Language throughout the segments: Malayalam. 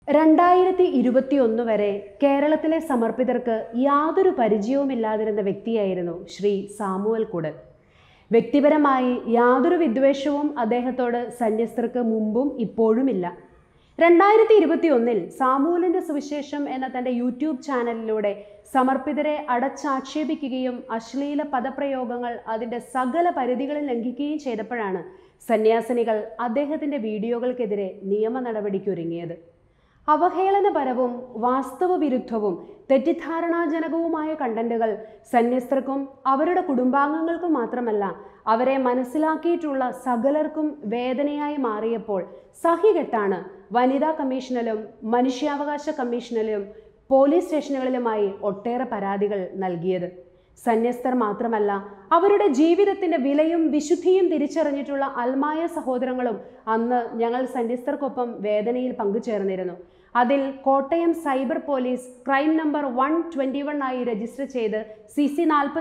2021 വരെ കേരളത്തിലെ സമർപ്പിതർക്ക് യാതൊരു പരിചയവുമില്ലാതിരുന്ന വ്യക്തിയായിരുന്നു ശ്രീ സാമുവൽ കൂടൽ. വ്യക്തിപരമായി യാതൊരു വിദ്വേഷവും അദ്ദേഹത്തോട് സന്യസ്തർക്ക് മുമ്പും ഇപ്പോഴുമില്ല. 2021 സാമുവലിൻ്റെ സുവിശേഷം എന്ന തൻ്റെ യൂട്യൂബ് ചാനലിലൂടെ സമർപ്പിതരെ അടച്ചാക്ഷേപിക്കുകയും അശ്ലീല പദപ്രയോഗങ്ങൾ അതിൻ്റെ സകല പരിധികളിൽ ലംഘിക്കുകയും ചെയ്തപ്പോഴാണ് സന്യാസിനികൾ അദ്ദേഹത്തിൻ്റെ വീഡിയോകൾക്കെതിരെ നിയമ നടപടിക്കൊരുങ്ങിയത്. അവഹേളനപരവും വാസ്തവവിരുദ്ധവും തെറ്റിദ്ധാരണാജനകവുമായ കണ്ടന്റുകൾ സന്യസ്തർക്കും അവരുടെ കുടുംബാംഗങ്ങൾക്കും മാത്രമല്ല അവരെ മനസ്സിലാക്കിയിട്ടുള്ള സകലർക്കും വേദനയായി മാറിയപ്പോൾ സഹികെട്ടാണ് വനിതാ കമ്മീഷനിലും മനുഷ്യാവകാശ കമ്മീഷനിലും പോലീസ് സ്റ്റേഷനുകളിലുമായി ഒട്ടേറെ പരാതികൾ നൽകിയത്. സന്യസ്തർ മാത്രമല്ല, അവരുടെ ജീവിതത്തിൻ്റെ വിലയും വിശുദ്ധിയും തിരിച്ചറിഞ്ഞിട്ടുള്ള അൽമായ സഹോദരങ്ങളും അന്ന് ഞങ്ങൾ സന്യസ്തർക്കൊപ്പം വേദനയിൽ പങ്കുചേർന്നിരുന്നു. അതിൽ Kottayam cyber police crime number 121 ആയി രജിസ്റ്റർ ചെയ്ത് CC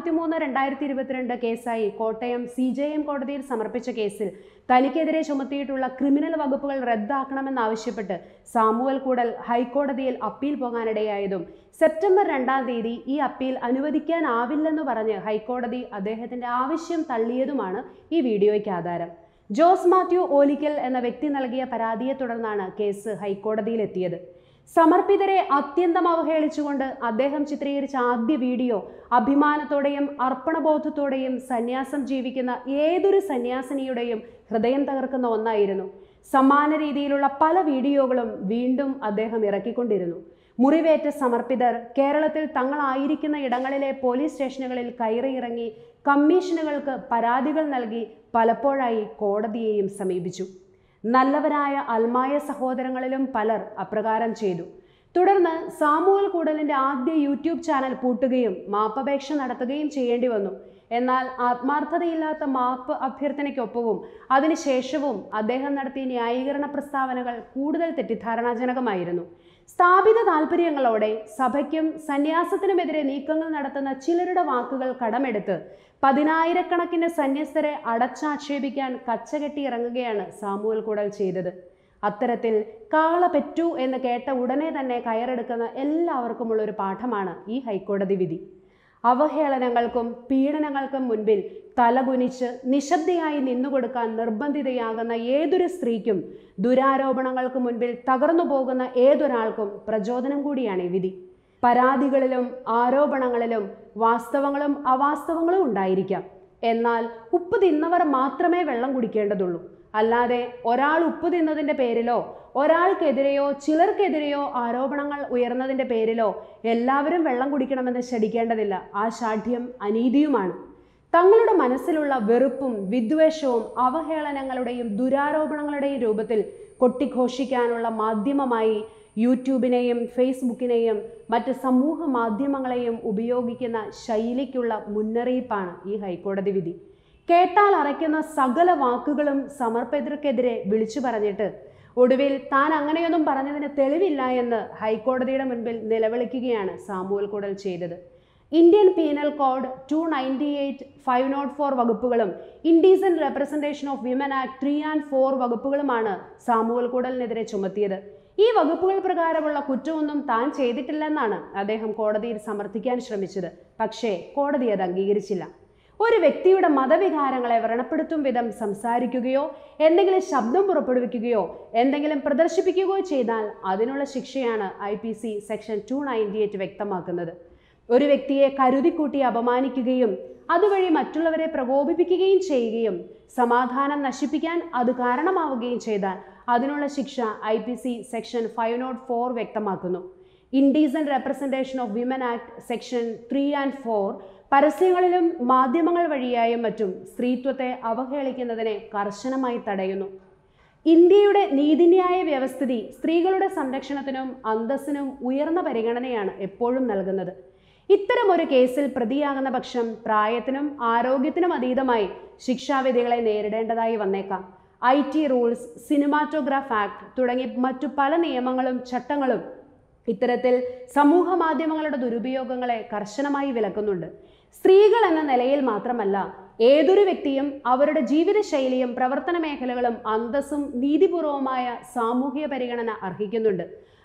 43/2022 കേസായി കോട്ടയം CJM കോടതിയിൽ സമർപ്പിച്ച കേസിൽ തനിക്കെതിരെ ചുമത്തിയിട്ടുള്ള ക്രിമിനൽ വകുപ്പുകൾ റദ്ദാക്കണമെന്നാവശ്യപ്പെട്ട് സാമുവൽ കൂടൽ ഹൈക്കോടതിയിൽ അപ്പീൽ പോകാനിടയായതും സെപ്റ്റംബർ 2-ാം തീയതി ഈ അപ്പീൽ അനുവദിക്കാനാവില്ലെന്ന് പറഞ്ഞ് ഹൈക്കോടതി അദ്ദേഹത്തിൻ്റെ ആവശ്യം തള്ളിയതുമാണ് ഈ വീഡിയോയ്ക്ക് ആധാരം. ജോസ് മാത്യു ഓലിക്കൽ എന്ന വ്യക്തി നൽകിയ പരാതിയെ തുടർന്നാണ് കേസ് ഹൈക്കോടതിയിലെത്തിയത്. സമർപ്പിതരെ അത്യന്തം അവഹേളിച്ചുകൊണ്ട് അദ്ദേഹം ചിത്രീകരിച്ച ആദ്യ വീഡിയോ അഭിമാനത്തോടെയും അർപ്പണബോധത്തോടെയും സന്യാസം ജീവിക്കുന്ന ഏതൊരു സന്യാസിനിയുടെയും ഹൃദയം തകർക്കുന്ന ഒന്നായിരുന്നു. സമാന രീതിയിലുള്ള പല വീഡിയോകളും വീണ്ടും അദ്ദേഹം ഇറക്കിക്കൊണ്ടിരുന്നു. മുറിവേറ്റ സമർപ്പിതർ കേരളത്തിൽ തങ്ങളായിരിക്കുന്ന ഇടങ്ങളിലെ പോലീസ് സ്റ്റേഷനുകളിൽ കയറിയിറങ്ങി കമ്മീഷനുകൾക്ക് പരാതികൾ നൽകി പലപ്പോഴായി കോടതിയെയും സമീപിച്ചു. നല്ലവരായ അൽമായ സഹോദരങ്ങളിലും പലർ അപ്രകാരം ചെയ്തു. തുടർന്ന് സാമുവൽ കൂടലിൻ്റെ ആദ്യ യൂട്യൂബ് ചാനൽ പൂട്ടുകയും മാപ്പപേക്ഷ നടത്തുകയും ചെയ്യേണ്ടി വന്നു. എന്നാൽ ആത്മാർത്ഥതയില്ലാത്ത മാപ്പ് അഭ്യർത്ഥനയ്ക്കൊപ്പവും അതിനുശേഷവും അദ്ദേഹം നടത്തിയ ന്യായീകരണ പ്രസ്താവനകൾ കൂടുതൽ തെറ്റിദ്ധാരണാജനകമായിരുന്നു. സ്ഥാപിത താൽപ്പര്യങ്ങളോടെ സഭയ്ക്കും സന്യാസത്തിനുമെതിരെ നീക്കങ്ങൾ നടത്തുന്ന ചിലരുടെ വാക്കുകൾ കടമെടുത്ത് പതിനായിരക്കണക്കിന് സന്യസ്തരെ അടച്ചാക്ഷേപിക്കാൻ കച്ചകെട്ടി ഇറങ്ങുകയാണ് സാമുവൽ കൂടൽ ചെയ്തത്. അത്തരത്തിൽ കാള പെറ്റു എന്ന് കേട്ട ഉടനെ തന്നെ കയറെടുക്കുന്ന എല്ലാവർക്കുമുള്ളൊരു പാഠമാണ് ഈ ഹൈക്കോടതി വിധി. അവഹേളനങ്ങൾക്കും പീഡനങ്ങൾക്കും മുൻപിൽ തലകുനിച്ച് നിശബ്ദയായി നിന്നുകൊടുക്കാൻ നിർബന്ധിതയാകുന്ന ഏതൊരു സ്ത്രീക്കും ദുരാരോപണങ്ങൾക്ക് മുൻപിൽ തകർന്നു പോകുന്ന ഏതൊരാൾക്കും പ്രചോദനം കൂടിയാണ് ഈ വിധി. പരാതികളിലും ആരോപണങ്ങളിലും വാസ്തവങ്ങളും അവാസ്തവങ്ങളും ഉണ്ടായിരിക്കാം. എന്നാൽ ഉപ്പ് തിന്നവർ മാത്രമേ വെള്ളം കുടിക്കേണ്ടതുള്ളൂ. അല്ലാതെ ഒരാൾ ഉപ്പ് തിന്നതിൻ്റെ പേരിലോ ഒരാൾക്കെതിരെയോ ചിലർക്കെതിരെയോ ആരോപണങ്ങൾ ഉയർന്നതിൻ്റെ പേരിലോ എല്ലാവരും വെള്ളം കുടിക്കണമെന്ന് ശഠിക്കേണ്ടതില്ല. ആ ശാഠ്യം അനീതിയുമാണ്. തങ്ങളുടെ മനസ്സിലുള്ള വെറുപ്പും വിദ്വേഷവും അവഹേളനങ്ങളുടെയും ദുരാരോപണങ്ങളുടെയും രൂപത്തിൽ കൊട്ടിഘോഷിക്കാനുള്ള മാധ്യമമായി യൂട്യൂബിനെയും ഫേസ്ബുക്കിനെയും മറ്റ് സമൂഹ മാധ്യമങ്ങളെയും ഉപയോഗിക്കുന്ന ശൈലിക്കുള്ള മുന്നറിയിപ്പാണ് ഈ ഹൈക്കോടതി വിധി. കേട്ടാൽ അറയ്ക്കുന്ന സകല വാക്കുകളും സമർപ്പിതർക്കെതിരെ വിളിച്ചു പറഞ്ഞിട്ട് ഒടുവിൽ താൻ അങ്ങനെയൊന്നും പറഞ്ഞതിന് തെളിവില്ല എന്ന് ഹൈക്കോടതിയുടെ മുൻപിൽ നിലവിളിക്കുകയാണ് സാമുവൽ കൂടൽ ചെയ്തത്. ഇന്ത്യൻ പീനൽ കോഡ് 298, 504 വകുപ്പുകളും indecent representation of women act 3 and 4 വകുപ്പുകളുമാണ് സാമുവൽ കൂടലിനെതിരെ ചുമത്തിയത്. ഈ വകുപ്പുകൾ പ്രകാരമുള്ള കുറ്റമൊന്നും താൻ ചെയ്തിട്ടില്ലെന്നാണ് അദ്ദേഹം കോടതിയിൽ സമർത്ഥിക്കാൻ ശ്രമിച്ചത്. പക്ഷേ കോടതി അത് അംഗീകരിച്ചില്ല. ഒരു വ്യക്തിയുടെ മതവികാരങ്ങളെ വ്രണപ്പെടുത്തും വിധം സംസാരിക്കുകയോ എന്തെങ്കിലും ശബ്ദം പുറപ്പെടുവിക്കുകയോ എന്തെങ്കിലും പ്രദർശിപ്പിക്കുകയോ ചെയ്താൽ അതിനുള്ള ശിക്ഷയാണ് IPC സെക്ഷൻ 298 വ്യക്തമാക്കുന്നത്. ഒരു വ്യക്തിയെ കരുതിക്കൂട്ടി അപമാനിക്കുകയും അതുവഴി മറ്റുള്ളവരെ പ്രകോപിപ്പിക്കുകയും ചെയ്യുകയും സമാധാനം നശിപ്പിക്കാൻ അത് കാരണമാവുകയും ചെയ്താൽ അതിനുള്ള ശിക്ഷ IPC സെക്ഷൻ 504 വ്യക്തമാക്കുന്നു. Indecent representation of women act section 3 and 4 പരസ്യങ്ങളിലും മാധ്യമങ്ങൾ വഴിയായും മറ്റും സ്ത്രീത്വത്തെ അവഹേളിക്കുന്നതിനെ കർശനമായി തടയുന്നു. ഇന്ത്യയുടെ നീതിന്യായ വ്യവസ്ഥിതി സ്ത്രീകളുടെ സംരക്ഷണത്തിനും അന്തസ്സിനും ഉയർന്ന പരിഗണനയാണ് എപ്പോഴും നൽകുന്നത്. ഇത്തരമൊരു കേസിൽ പ്രതിയാകുന്ന പക്ഷം പ്രായത്തിനും ആരോഗ്യത്തിനും അതീതമായി ശിക്ഷാവിധികളെ നേരിടേണ്ടതായി വന്നേക്കാം. IT റൂൾസ്, സിനിമാറ്റോഗ്രാഫ് ആക്ട് തുടങ്ങി മറ്റു പല നിയമങ്ങളും ചട്ടങ്ങളും ഇത്തരത്തിൽ സമൂഹ മാധ്യമങ്ങളുടെ ദുരുപയോഗങ്ങളെ കർശനമായി വിലക്കുന്നുണ്ട്. സ്ത്രീകൾ എന്ന നിലയിൽ മാത്രമല്ല ഏതൊരു വ്യക്തിയും അവരുടെ ജീവിതശൈലിയും പ്രവർത്തന മേഖലകളും അന്തസ്സും നീതിപൂർവമായ സാമൂഹിക പരിഗണന അർഹിക്കുന്നുണ്ട്.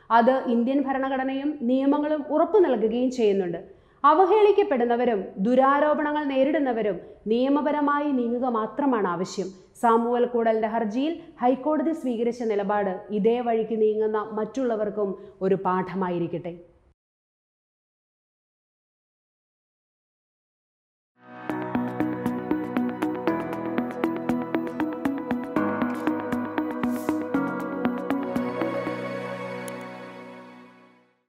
അത് ഇന്ത്യൻ ഭരണഘടനയും നിയമങ്ങളും ഉറപ്പു നൽകുകയും ചെയ്യുന്നുണ്ട്. അവഹേളിക്കപ്പെടുന്നവരും ദുരാരോപണങ്ങൾ നേരിടുന്നവരും നിയമപരമായി നീങ്ങുക മാത്രമാണ് ആവശ്യം. സാമുവൽ കൂടലിന്റെ ഹർജിയിൽ ഹൈക്കോടതി സ്വീകരിച്ച നിലപാട് ഇതേ വഴിക്ക് നീങ്ങുന്ന മറ്റുള്ളവർക്കും ഒരു പാഠമായിരിക്കട്ടെ.